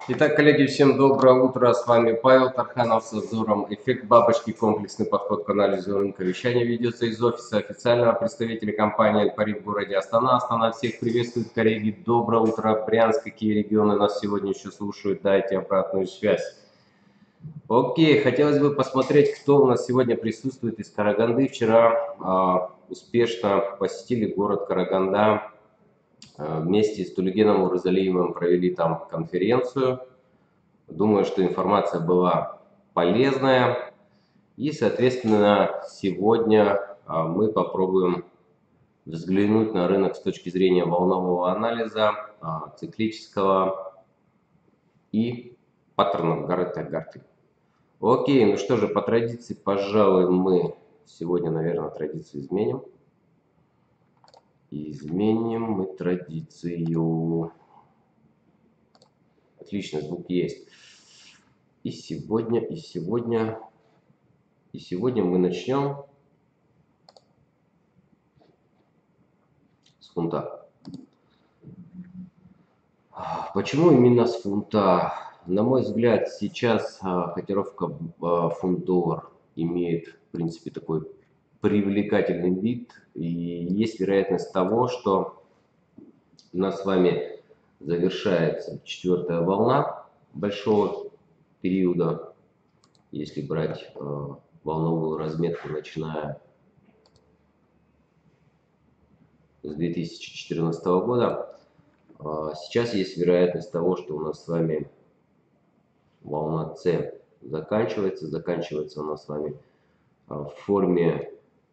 Итак, коллеги, всем доброе утро. С вами Павел Тарханов с обзором «Эффект бабочки. Комплексный подход к анализу рынка». Вещание ведется из офиса официального представителя компании «Альпарит» в городе Астана. Астана всех приветствует, коллеги. Доброе утро, Брянск. Какие регионы нас сегодня еще слушают? Дайте обратную связь. Окей, хотелось бы посмотреть, кто у нас сегодня присутствует из Караганды. Вчера успешно посетили город Караганда. Вместе с Тулигеном Урзалиевым провели там конференцию. Думаю, что информация была полезная. И, соответственно, сегодня мы попробуем взглянуть на рынок с точки зрения волнового анализа, циклического и паттернов Гаррета-Гартли. Окей, ну что же, по традиции, пожалуй, мы сегодня, наверное, традицию изменим. Изменим мы традицию. Отлично, звук есть. И сегодня мы начнем с фунта. Почему именно с фунта? На мой взгляд, сейчас котировка фунт-доллар имеет, в принципе, такой привлекательный вид. И есть вероятность того, что у нас с вами завершается четвертая волна большого периода, если брать волновую разметку, начиная с 2014 года. Сейчас есть вероятность того, что у нас с вами волна С заканчивается. Заканчивается у нас с вами в форме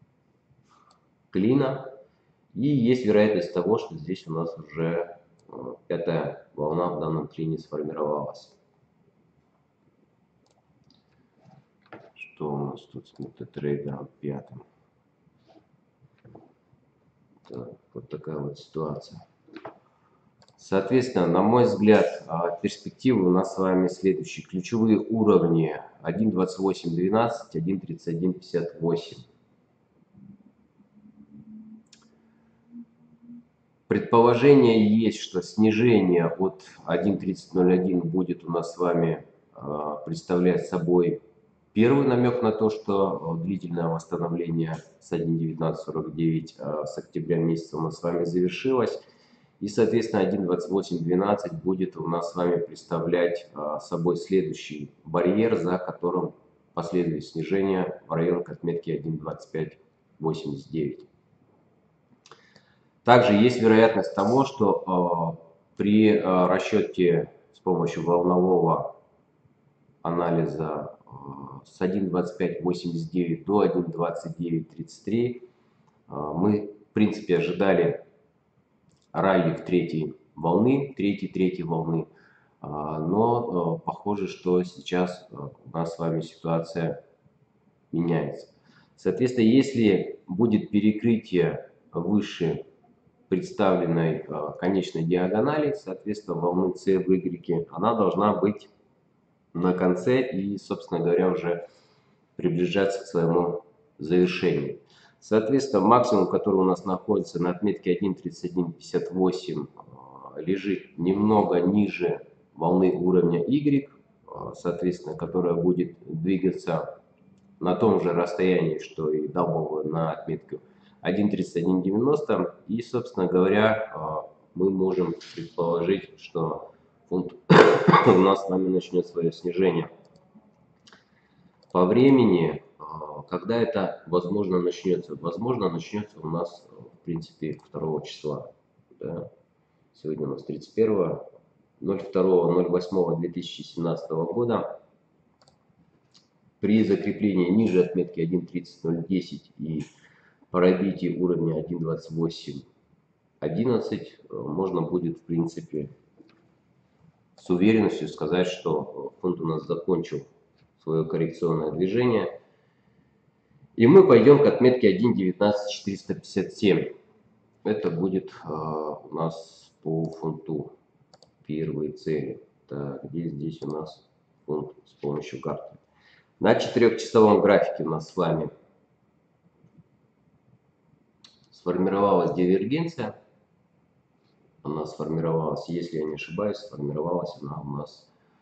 клина. И есть вероятность того, что здесь у нас уже пятая волна в данном клине сформировалась. Что у нас тут с метатрейдером пятым? Так, вот такая вот ситуация. Соответственно, на мой взгляд, перспективы у нас с вами следующие. Ключевые уровни 1.2812, 1.3158. Предположение есть, что снижение от 1.3001 будет у нас с вами представлять собой первый намек на то, что длительное восстановление с 1.1949 с октября месяца у нас с вами завершилось. И, соответственно, 1.2812 будет у нас с вами представлять собой следующий барьер, за которым последует снижение в район к отметке 1.2589. Также есть вероятность того, что при расчете с помощью волнового анализа с 1.2589 до 1.2933 мы, в принципе, ожидали ралли в третьей волны, но похоже, что сейчас у нас с вами ситуация меняется. Соответственно, если будет перекрытие выше представленной конечной диагонали, соответственно, волны С в Y, она должна быть на конце и, собственно говоря, уже приближаться к своему завершению. Соответственно, максимум, который у нас находится на отметке 1.3158, лежит немного ниже волны уровня Y, соответственно, которая будет двигаться на том же расстоянии, что и W на отметку 1.3190. И, собственно говоря, мы можем предположить, что фунт у нас с вами начнет свое снижение. По времени, когда это возможно начнется? Возможно, начнется у нас, в принципе, 2 числа. Да? Сегодня у нас 31, 02.08.2017 года. При закреплении ниже отметки 1.30.010 и пробитии уровня 1.28.11 можно будет, в принципе, с уверенностью сказать, что фунт у нас закончил свое коррекционное движение. И мы пойдем к отметке 1.19.457. Это будет у нас по фунту первые цели. Так, где здесь у нас фунт с помощью Гартли? На 4-часовом графике у нас с вами сформировалась дивергенция. Она сформировалась, если я не ошибаюсь, сформировалась она у нас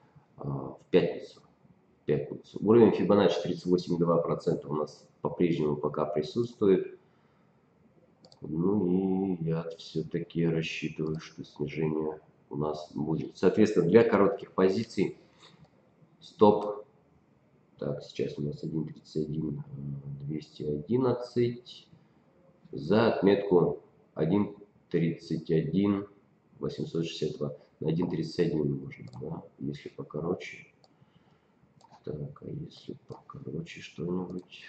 в пятницу. Уровень Фибоначчи 38,2% у нас по-прежнему пока присутствует. Ну и я все-таки рассчитываю, что снижение у нас будет. Соответственно, для коротких позиций стоп. Так, сейчас у нас 1.31 211 за отметку 1.31 862. На 1.31 можно, да, если покороче. Так, а если покороче что-нибудь?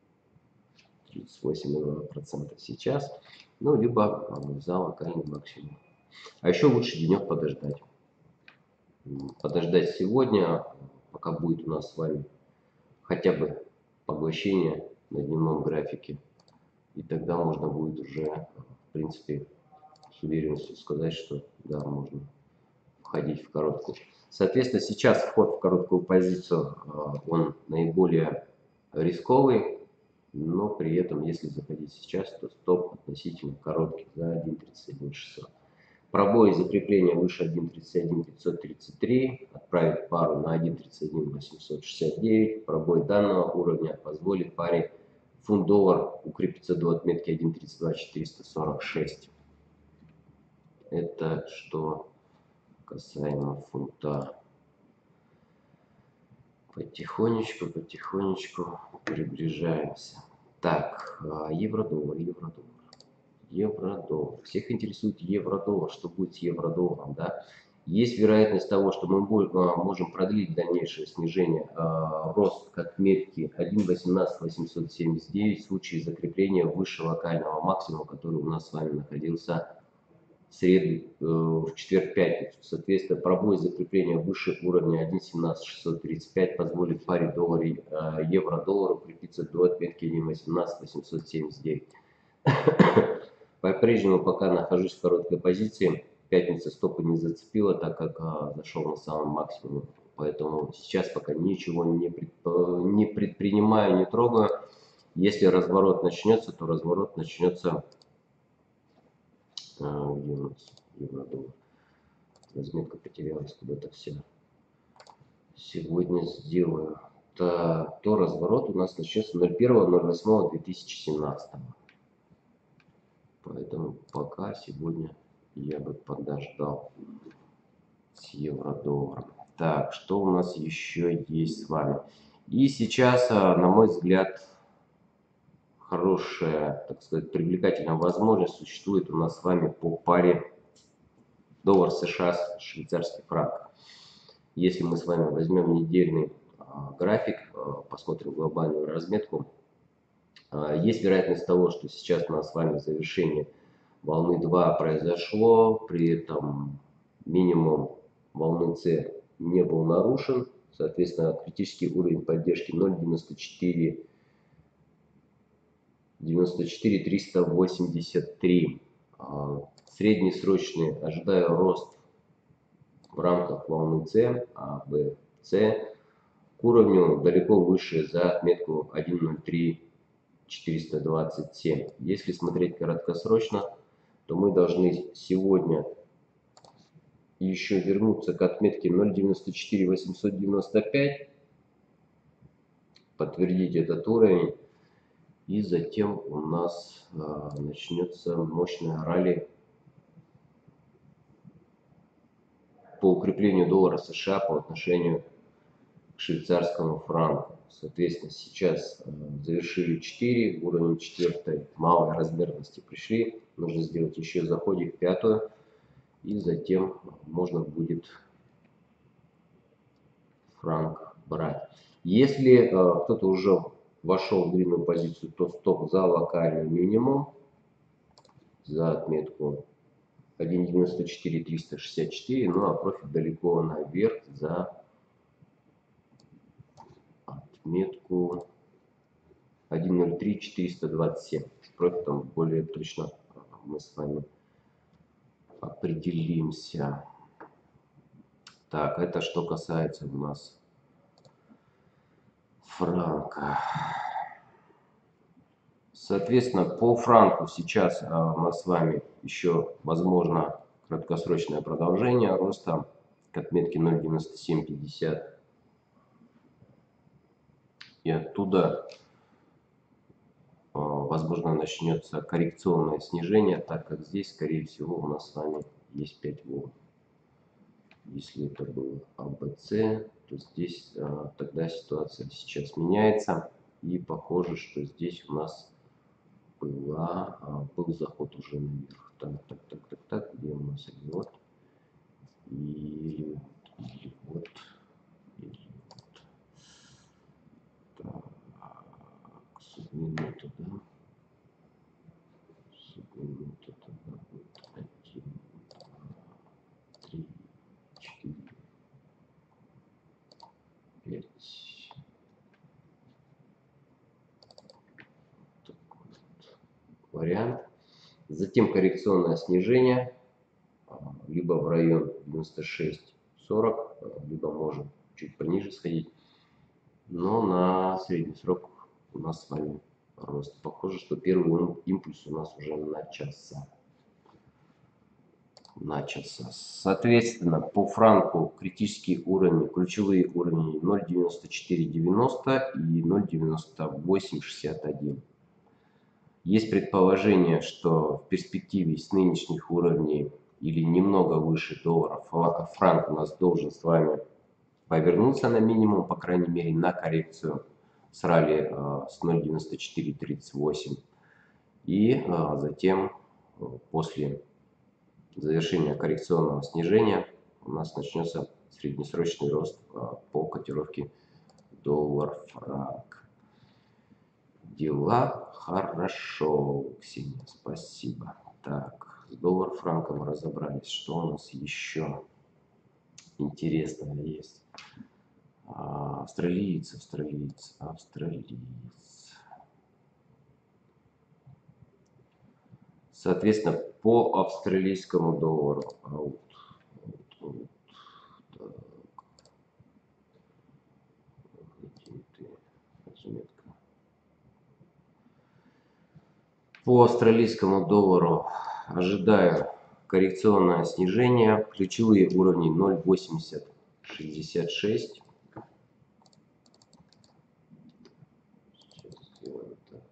38,2% сейчас. Ну, либо за локальный максимум. А еще лучше денек подождать. Подождать сегодня, пока будет у нас с вами хотя бы поглощение на дневном графике. И тогда можно будет уже, в принципе, с уверенностью сказать, что да, можно входить в короткую. Соответственно, сейчас вход в короткую позицию, он наиболее рисковый, но при этом, если заходить сейчас, то стоп относительно короткий за 1.31 600. Пробой закрепления выше 1.31 533, отправить пару на 1.31 869. Пробой данного уровня позволит паре фунт-доллар укрепиться до отметки 1.32 446. Это что касаемо фунта. Потихонечку приближаемся. Так, евро-доллар. Евро-доллар. Всех интересует евро-доллар. Что будет с евро-долларом, да? Есть вероятность того, что мы можем продлить дальнейшее снижение, рост к отметке 1.18 879 в случае закрепления выше локального максимума, который у нас с вами находился в среду, в четверг-пятницу. Соответственно, пробой закрепления выше уровня 1.17 635 позволит паре евро-доллара укрепиться до отметки 1.18 879. По-прежнему пока нахожусь в короткой позиции. Пятница стопы не зацепила, так как зашел на самом максимуме. Поэтому сейчас пока ничего не предпринимаю, не трогаю. Если разворот начнется, то разворот начнется... Где у нас евро-доллар? Разметка потерялась куда-то вся. Сегодня сделаю. То разворот у нас начнется 01.08.2017. Поэтому пока сегодня я бы подождал с евро-долларом. Так, что у нас еще есть с вами? И сейчас, на мой взгляд, хорошая, так сказать, привлекательная возможность существует у нас с вами по паре доллар США швейцарский франк. Если мы с вами возьмем недельный график, посмотрим глобальную разметку, есть вероятность того, что сейчас у нас с вами завершение волны 2 произошло, при этом минимум волны С не был нарушен, соответственно, критический уровень поддержки 0.94 383. Среднесрочный ожидаю рост в рамках волны С, А, Б, С к уровню далеко выше за отметку 1.03 427. Если смотреть краткосрочно, то мы должны сегодня еще вернуться к отметке 0.94 895, подтвердить этот уровень, и затем у нас начнется мощная ралли по укреплению доллара США по отношению к швейцарскому франку. Соответственно, сейчас завершили 4, уровень 4 малой размерности пришли. Нужно сделать еще заходик в 5, и затем можно будет франк брать. Если кто-то уже вошел в длинную позицию, то стоп за локальный минимум, за отметку 1.94 364, ну а профит далеко наверх за отметку 1.03 427. С профитом более точно мы с вами определимся. Так, это что касается у нас франка. Соответственно, по франку сейчас у нас с вами еще возможно краткосрочное продолжение роста. к отметке 0.9750. И оттуда, возможно, начнется коррекционное снижение, так как здесь, скорее всего, у нас с вами есть 5 волн. Если это было АБЦ, то здесь тогда ситуация сейчас меняется. И похоже, что здесь у нас был заход уже наверх. Так, где у нас идет? Или вот. Так, субминуту, да? Субминуту тогда будет 1, 2, 3, 4, 5. Такой вот вариант. Затем коррекционное снижение, либо в район 96.40, либо можем чуть пониже сходить. Но на средний срок у нас с вами рост. Похоже, что первый импульс у нас уже начался. Соответственно, по франку критические уровни, ключевые уровни 0.9490 и 0.9861. Есть предположение, что в перспективе с нынешних уровней или немного выше доллара франк у нас должен с вами повернуться на минимум, по крайней мере, на коррекцию с ралли с 0.9438. И затем после завершения коррекционного снижения у нас начнется среднесрочный рост по котировке доллар-франк. Дела хорошо, Ксения, спасибо. Так, с доллар-франком разобрались. Что у нас еще интересного есть? Австралиец. Соответственно, по австралийскому доллару. По австралийскому доллару ожидаю коррекционное снижение. Ключевые уровни 0.8066. Сделаем так.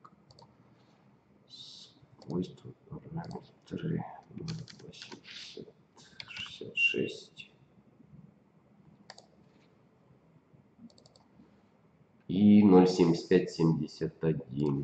Свойства, параметры 0.8066. И 0.7571.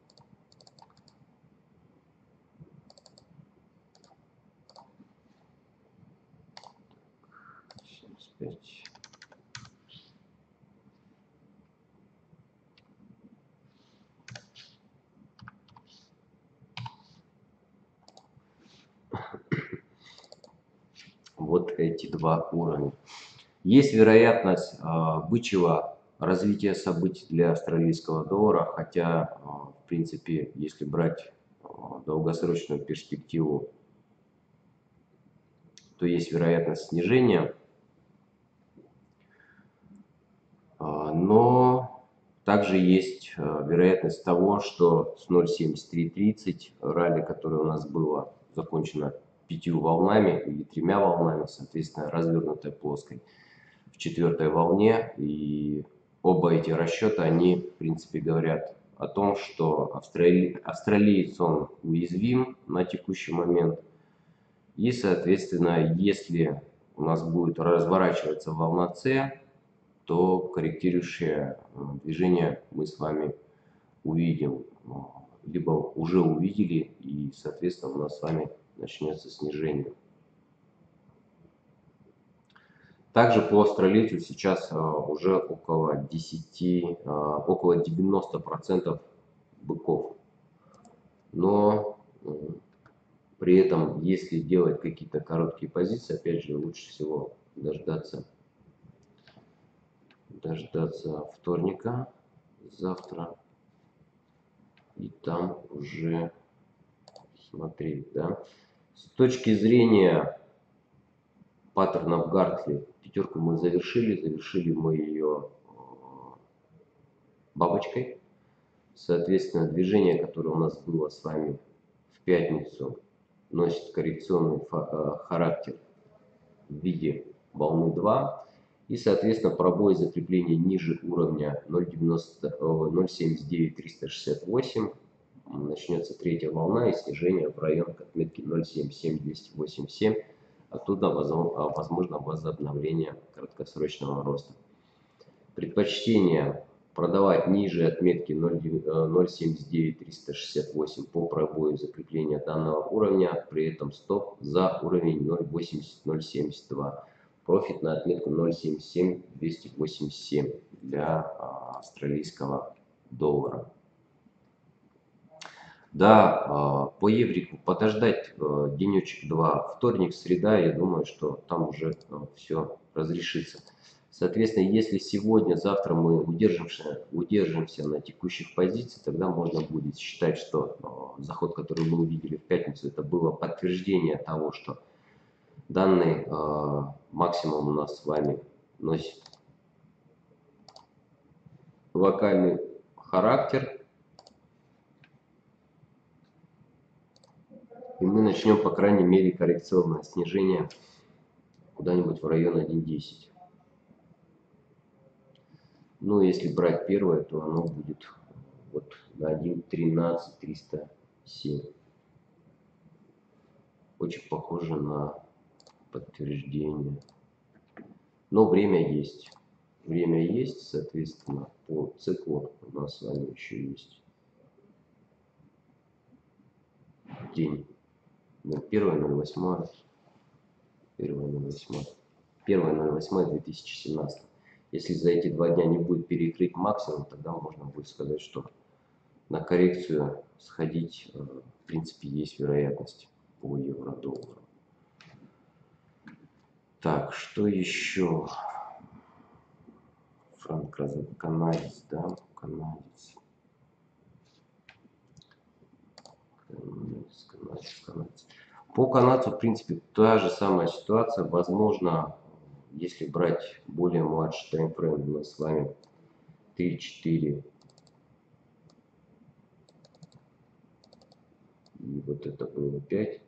Вот эти два уровня. Есть вероятность бычьего развития событий для австралийского доллара, хотя, в принципе, если брать долгосрочную перспективу, то есть вероятность снижения. Но также есть вероятность того, что с 0.7330 ралли, которое у нас было закончено 5 волнами или 3 волнами, соответственно, развернутой плоской в 4-й волне. И оба эти расчета, они, в принципе, говорят о том, что австралиец, он уязвим на текущий момент. И, соответственно, если у нас будет разворачиваться волна С, то корректирующее движение мы с вами увидим, либо уже увидели, и, соответственно, у нас с вами начнется снижение. Также по австралийцу сейчас уже около 90% быков. Но при этом, если делать какие-то короткие позиции, опять же, лучше всего дождаться вторника, завтра, и там уже смотреть, да. С точки зрения паттернов Гартли, пятерку мы завершили мы ее бабочкой. Соответственно, движение, которое у нас было с вами в пятницу, носит коррекционный характер в виде волны 2. И, соответственно, пробой закрепления ниже уровня 0,79-368. Начнется третья волна и снижение в район к отметке 0,77-287. Оттуда возможно возобновление краткосрочного роста. Предпочтение продавать ниже отметки 0,79-368 по пробою закрепления данного уровня, при этом стоп за уровень 0,80-0,72. Профит на отметку 0,77-287 для австралийского доллара. Да, по еврику подождать денечек-два, вторник, среда, я думаю, что там уже все разрешится. Соответственно, если сегодня, завтра мы удержимся на текущих позициях, тогда можно будет считать, что заход, который мы увидели в пятницу, это было подтверждение того, что данный максимум у нас с вами носит локальный характер. И мы начнем, по крайней мере, коррекционное снижение куда-нибудь в район 1.10. Ну, если брать первое, то оно будет вот на 1.13.307. Очень похоже на подтверждение. Но время есть. Время есть, соответственно, по циклу у нас с вами еще есть день. 1.08. 1.08.2017. Если за эти 2 дня не будет перекрыть максимум, тогда можно будет сказать, что на коррекцию сходить, в принципе, есть вероятность по евро-доллару. Так, что еще? Франк-канадец, да, канадец. По канадцу, в принципе, та же самая ситуация. Возможно, если брать более младший таймфрейм, у нас с вами 3-4. И вот это было 5.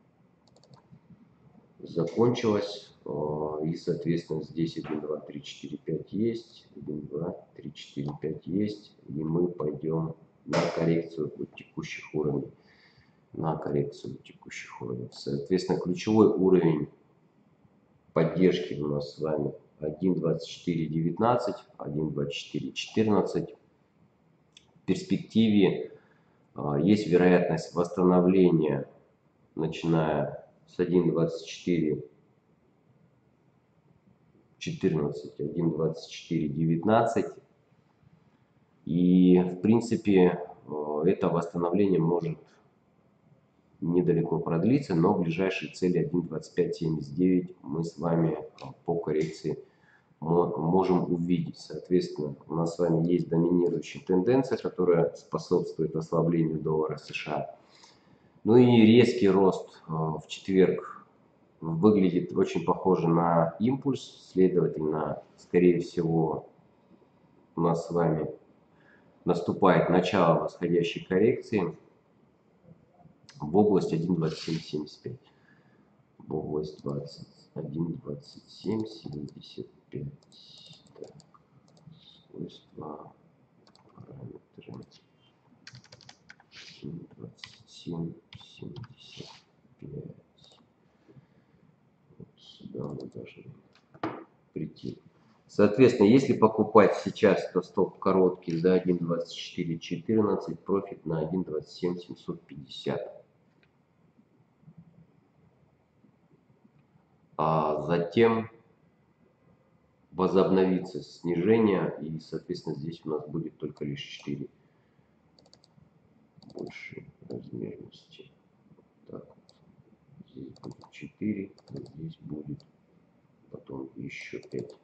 Закончилось. И, соответственно, здесь 1, 2, 3, 4, 5 есть. 1, 2, 3, 4, 5 есть. И мы пойдем на коррекцию от текущих уровней. Соответственно, ключевой уровень поддержки у нас с вами 1.2419, 1.2414. В перспективе есть вероятность восстановления, начиная с 1.2414, 1.2419. И, в принципе, это восстановление может недалеко продлиться, но ближайшие цели 1.2579 мы с вами по коррекции можем увидеть. Соответственно, у нас с вами есть доминирующая тенденция, которая способствует ослаблению доллара США. Ну и резкий рост в четверг выглядит очень похоже на импульс, следовательно, скорее всего, у нас с вами наступает начало восходящей коррекции в область 1.2775. В область 1.2775. Так, свойства, параметры 1.2775. Вот сюда мы должны прийти. Соответственно, если покупать сейчас, то стоп короткий за 1.2414, профит на 1.27750. А затем возобновится снижение, и, соответственно, здесь у нас будет только лишь 4 большей размерности. Так, здесь будет 4, здесь будет потом еще 5.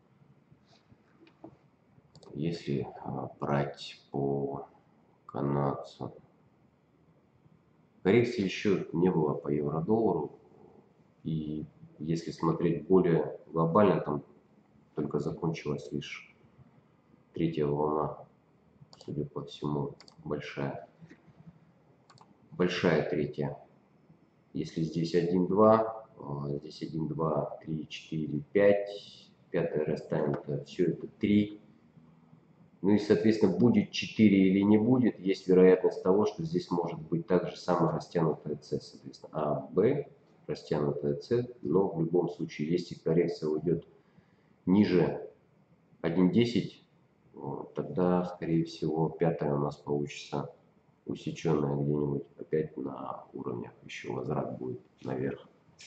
Если брать по канадцу, коррекции еще не было по евро-доллару, и если смотреть более глобально, там только закончилась лишь третья волна, судя по всему, большая третья. Если здесь 1-2, здесь 1, 2, 3, 4, 5, пятое растянуто, все это 3. Ну и, соответственно, будет 4 или не будет, есть вероятность того, что здесь может быть также самая растянутая C, соответственно, А, Б, растянутая С, но в любом случае, если коррекция уйдет ниже 1.10, тогда, скорее всего, пятая у нас получится усеченная где-нибудь опять на уровнях, еще возврат будет наверх.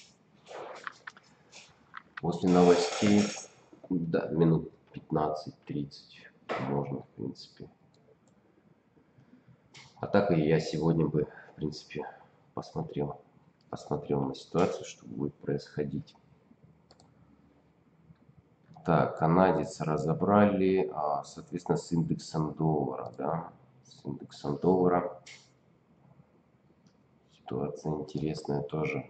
После новостей, да, минут 15-30 можно, в принципе. А так и я сегодня бы, в принципе, посмотрел на ситуацию, что будет происходить. Так, канадец разобрали, соответственно, с индексом доллара, да, с индексом доллара. Ситуация интересная тоже.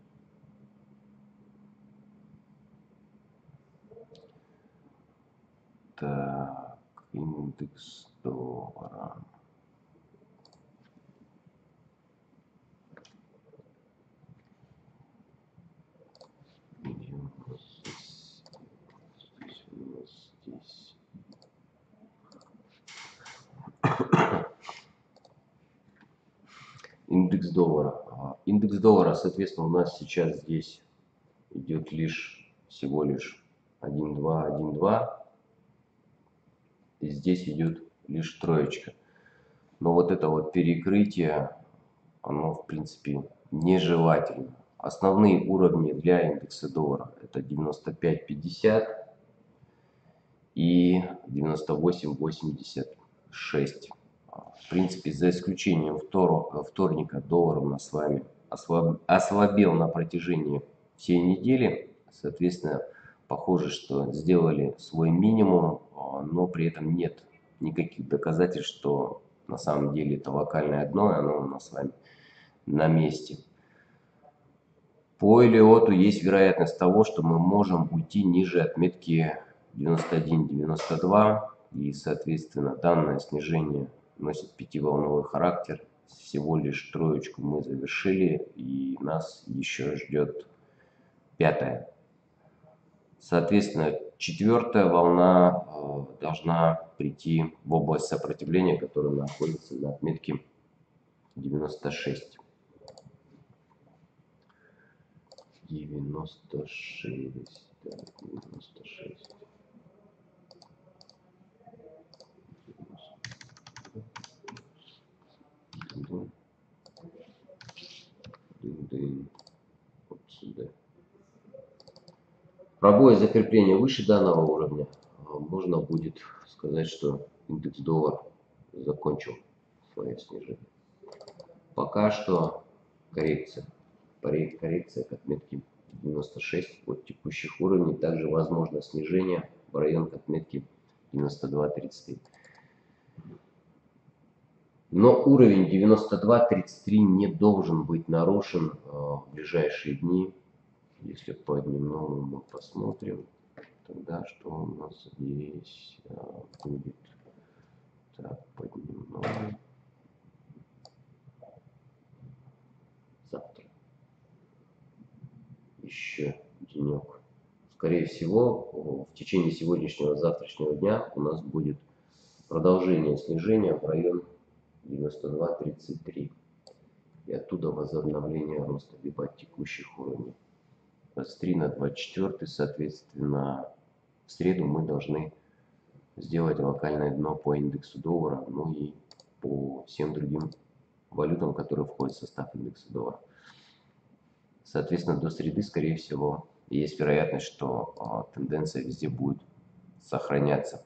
Так, индекс доллара. Здесь. Индекс доллара. Индекс доллара, соответственно, у нас сейчас здесь идет всего лишь 1.2, 1.2. И здесь идет лишь троечка. Но вот это вот перекрытие, оно в принципе нежелательно. Основные уровни для индекса доллара это 95.50 и 98.86. В принципе, за исключением вторника доллар у нас с вами ослабел на протяжении всей недели. Соответственно, похоже, что сделали свой минимум, но при этом нет никаких доказательств, что на самом деле это локальное дно, и оно у нас с вами на месте. По Элиоту есть вероятность того, что мы можем уйти ниже отметки 91-92, и, соответственно, данное снижение носит пятиволновый характер. Всего лишь троечку мы завершили, и нас еще ждет пятая. Соответственно, четвертая волна должна прийти в область сопротивления, которая находится на отметке 96. 96, да, 96. Вот сюда. Пробой закрепления выше данного уровня можно будет сказать, что индекс доллар закончил свое снижение. Пока что коррекция к отметке 96 от текущих уровней. Также возможно снижение в район к отметке 92.33. Но уровень 92.33 не должен быть нарушен в ближайшие дни. Если по дневному мы посмотрим, тогда что у нас здесь будет? Так, по дневному. Завтра. Еще денек. Скорее всего, в течение сегодняшнего завтрашнего дня у нас будет продолжение снижения в район 92.33. И оттуда возобновление роста либо от текущих уровней. 23 на 24, соответственно, в среду мы должны сделать локальное дно по индексу доллара, ну и по всем другим валютам, которые входят в состав индекса доллара. Соответственно, до среды, скорее всего, есть вероятность, что тенденция везде будет сохраняться.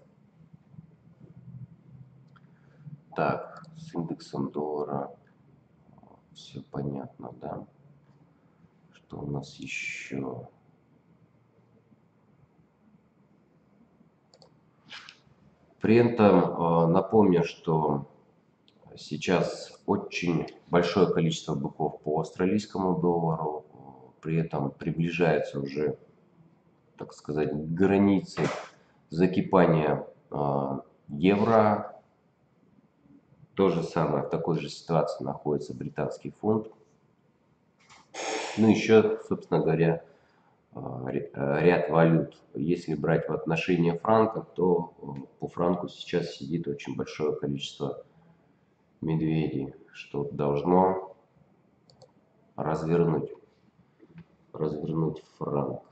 Так, с индексом доллара все понятно, да? Что у нас еще? При этом напомню, что сейчас очень большое количество быков по австралийскому доллару, при этом приближается уже, так сказать, к границе закипания евро. То же самое, в такой же ситуации находится британский фунт. Ну, еще, собственно говоря, ряд валют. Если брать в отношении франка, то по франку сейчас сидит очень большое количество медведей, что должно развернуть франк.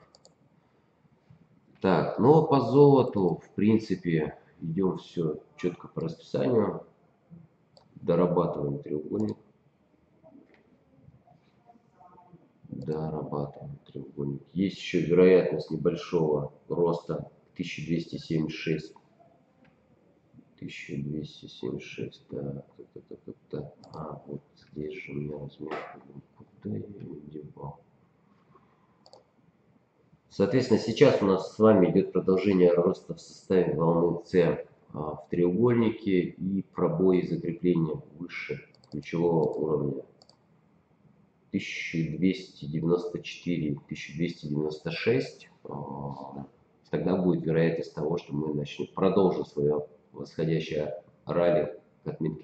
Так, ну а по золоту, в принципе, идем все четко по расписанию. Дорабатываем треугольник. Есть еще вероятность небольшого роста 1276. 1276, да. А, вот здесь же у меня размер. Куда я ее девал? Соответственно, сейчас у нас с вами идет продолжение роста в составе волны С в треугольнике и пробой закрепления выше ключевого уровня 1294-1296. Тогда будет вероятность того, что мы продолжим свое восходящее ралли к отметке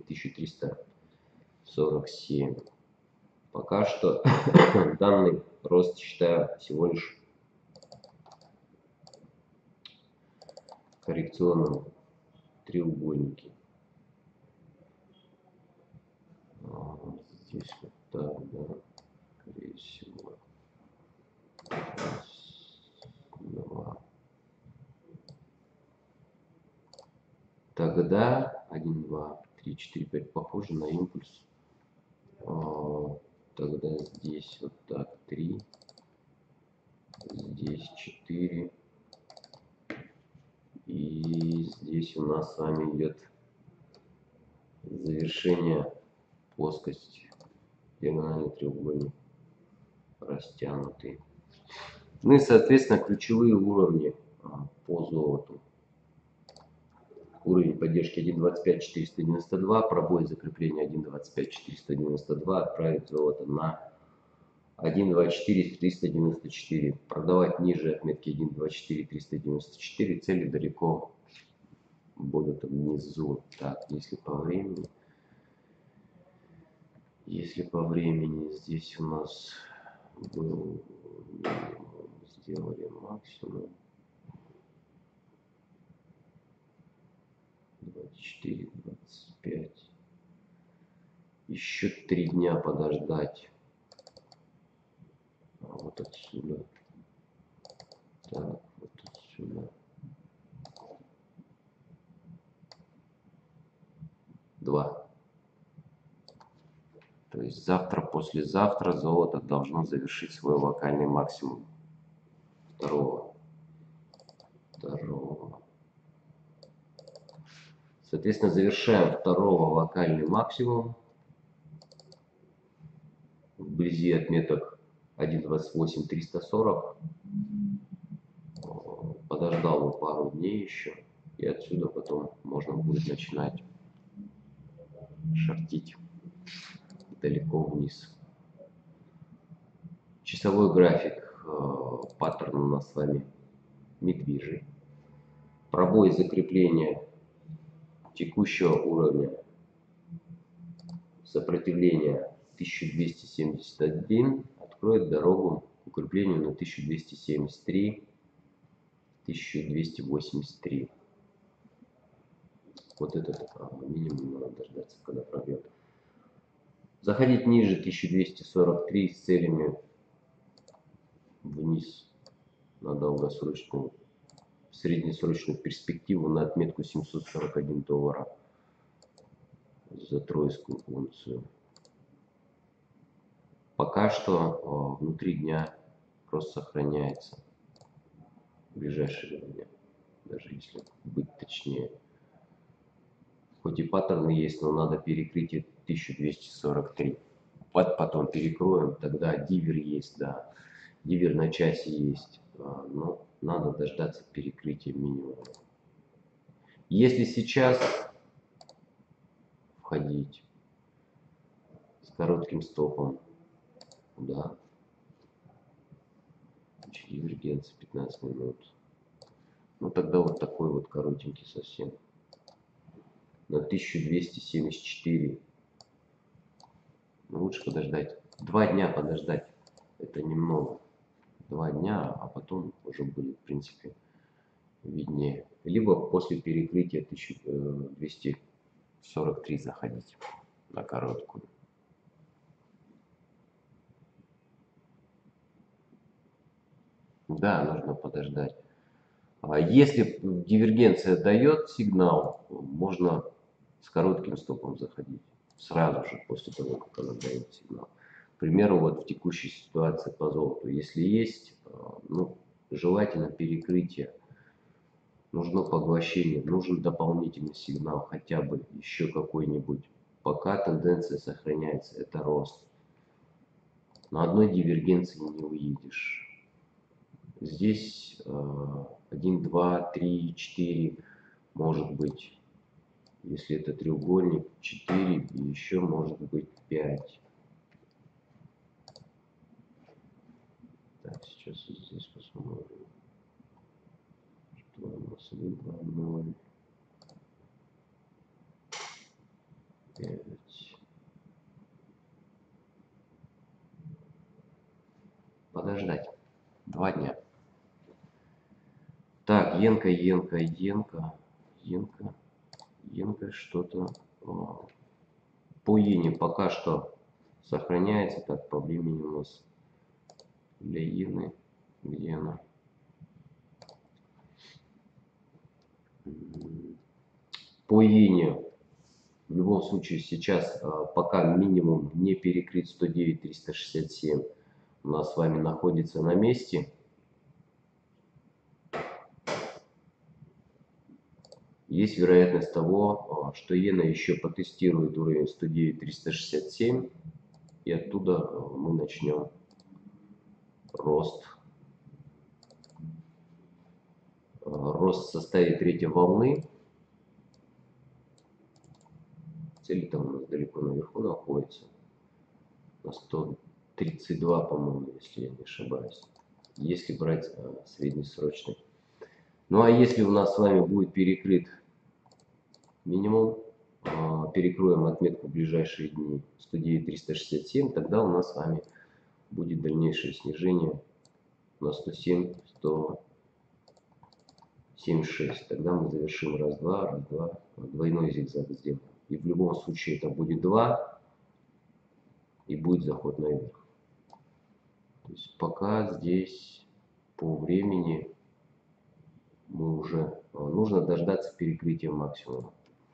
1347. Пока что данный рост считаю всего лишь коррекционном треугольнике. Здесь вот так, да, скорее всего. Раз, два. Тогда 1, 2, 3, 4, 5 похоже на импульс. Тогда здесь вот так 3, здесь 4. И здесь у нас с вами идет завершение плоскости. Диагональный треугольник растянутый. Ну и, соответственно, ключевые уровни по золоту. Уровень поддержки 1.25.492, пробой закрепления 1.25.492, отправить золото на 1.24.394. Продавать ниже отметки 1.24.394, цели далеко будут внизу. Так, если по времени здесь у нас был минимум, сделали максимум 24, 25. Еще 3 дня подождать. Вот отсюда. Так, вот отсюда. 2. То есть завтра, послезавтра золото должно завершить свой локальный максимум. Второго. Соответственно, завершаем второго локальный максимум. Вблизи отметок 1.28.340. Подождал бы пару дней еще. И отсюда потом можно будет начинать шортить далеко вниз. Часовой график, паттерн у нас с вами медвежий. Пробой закрепления текущего уровня сопротивления 1271 откроет дорогу к укреплению на 1273, 1283. Вот этот минимум надо дождаться, когда пробьет. Заходить ниже 1243 с целями вниз на долгосрочную, среднесрочную перспективу на отметку $741 за тройскую унцию. Пока что внутри дня рост сохраняется в ближайшее время, даже если быть точнее. Хоть и паттерны есть, но надо перекрытие 1243. Потом перекроем, тогда дивер есть, да. Дивер на часе есть, но надо дождаться перекрытия минимума. Если сейчас входить с коротким стопом, да, дивергенция 15 минут, ну тогда вот такой вот коротенький совсем. На 1274. Ну, лучше подождать. 2 дня подождать. это немного. 2 дня, а потом уже будет, в принципе, виднее. Либо после перекрытия 1243 заходить на короткую. Да, нужно подождать. А если дивергенция дает сигнал, можно с коротким стопом заходить. Сразу же после того, как она дает сигнал. К примеру, вот в текущей ситуации по золоту, если есть, ну, желательно перекрытие, нужно поглощение, нужен дополнительный сигнал, хотя бы еще какой-нибудь. Пока тенденция сохраняется, это рост. На одной дивергенции не уедешь. Здесь 1, 2, 3, 4, может быть, если это треугольник, 4 и еще может быть 5. Так, сейчас здесь посмотрим. Что у нас 1, 2, 0, 5. Подождать. 2 дня. Так, иенка что-то по иене пока что сохраняется. Так, по времени у нас для иены, где она? По иене в любом случае сейчас пока минимум не перекрыт 109 367 у нас с вами находится на месте. Есть вероятность того, что иена еще потестирует уровень 109 367 и оттуда мы начнем рост. Рост в составе третьей волны. Цель там у нас далеко наверху находится. На 132, по-моему, если я не ошибаюсь. Если брать среднесрочный. Ну а если у нас с вами будет перекрыт минимум, перекроем отметку в ближайшие дни 109 367, тогда у нас с вами будет дальнейшее снижение на 107 176. Тогда мы завершим раз-два, двойной зигзаг сделаем. И в любом случае это будет 2 и будет заход наверх. То есть пока здесь по времени мы уже нужно дождаться перекрытия максимума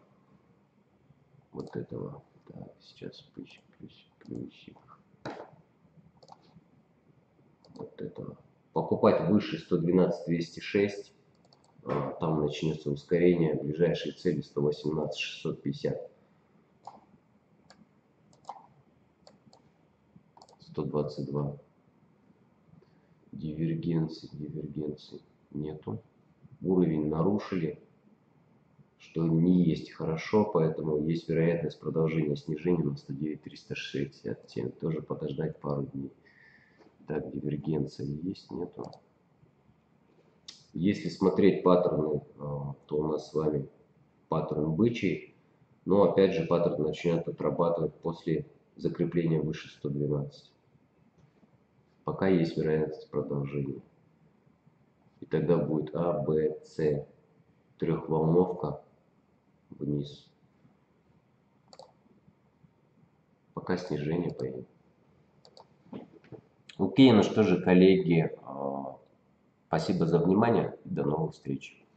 вот этого. Так, сейчас плюсик вот этого. Покупать выше 112 206, там начнется ускорение. Ближайшие цели 118 650, 122. Дивергенции нету. Уровень нарушили, что не есть хорошо, поэтому есть вероятность продолжения снижения на 109 367. Тоже подождать пару дней. Так, дивергенция есть, нету. Если смотреть паттерны, то у нас с вами паттерн бычий, но опять же паттерн начнет отрабатывать после закрепления выше 112. Пока есть вероятность продолжения. И тогда будет А, Б, С, трехволновка вниз. Пока снижение пойдет. Окей, ну что же, коллеги, спасибо за внимание. До новых встреч.